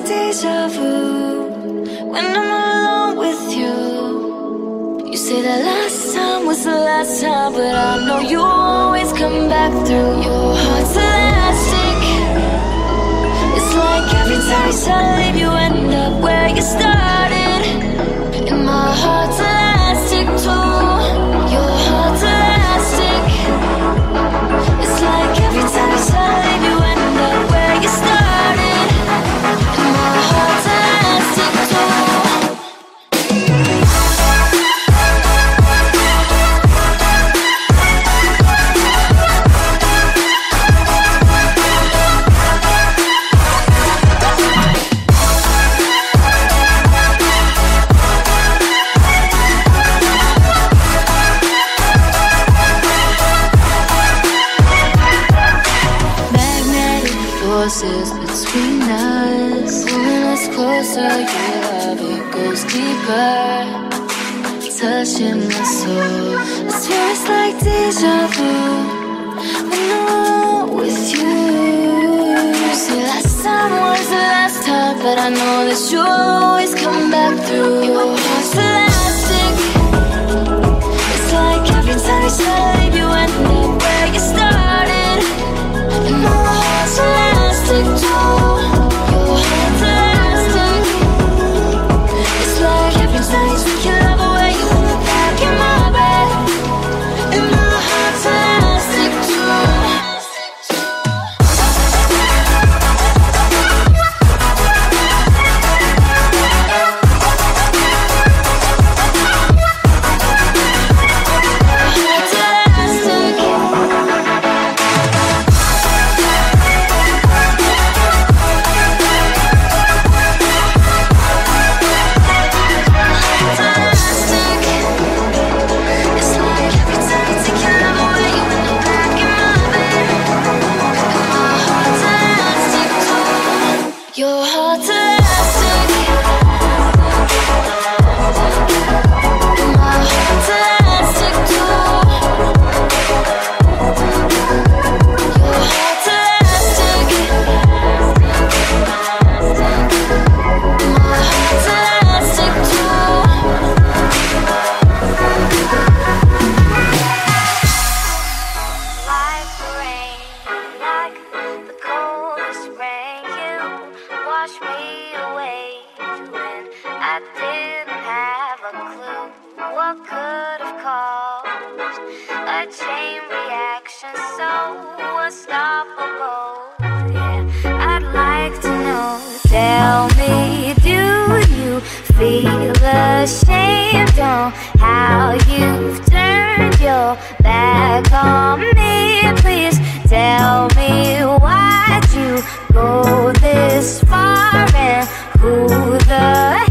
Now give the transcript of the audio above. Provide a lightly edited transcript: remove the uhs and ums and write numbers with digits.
deja vu when I'm alone with you. You say that last time was the last time, but I know you always come back through. Your heart's elastic. It's like every time you try to leave, you end up where you started. And my heart's elastic too. Your heart's elastic. It's like every time you try to leave, you end up where you started. And my heart's elastic too. Between us, pulling us closer, your love, it goes deeper, touching my soul. I swear it's like deja vu when I'm alone with you. Say last time was the last time, but I know that you'll always come back through. Your heart's elastic. It's like every time you try to leave, you end up where you started. And my heart's elastic too. Your heart's elastic. It's like every time you take your love away, you end up back in my bed. And my heart's elastic too. Your heart's elastic. And my heart's elastic too. Your heart's elastic. And my heart's elastic too. Like the rain, like the coldest rain, wash me away when I didn't have a clue what could have caused a chain reaction so unstoppable. Yeah, I'd like to know. Tell me, do you feel ashamed on how you've turned your back on me? Please tell me why'd you go this far and who the